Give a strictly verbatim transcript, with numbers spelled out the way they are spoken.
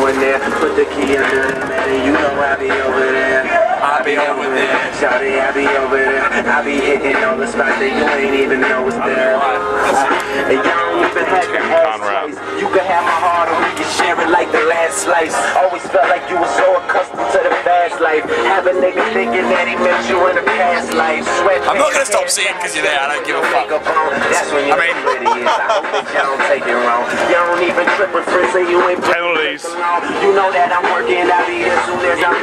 in there. Put the key under the mat and you know I be over there. I be over there. Shawty, I be over there. I be hitting all the spots that you ain't even know is there. And you don't even have to ask twice. You can have my heart or we can share it like the last slice. Always felt like you were so accustomed to the fast life. Have a nigga thinking that he met you in a past life. Sweat. I'm not gonna stop singing because you're there. I don't give a fuck. That's when you're I mean, pretty is. I hope that you don't take it wrong. You don't even trip with friends, say you ain't penalties. You know that I'm working. I'll be as soon as I'm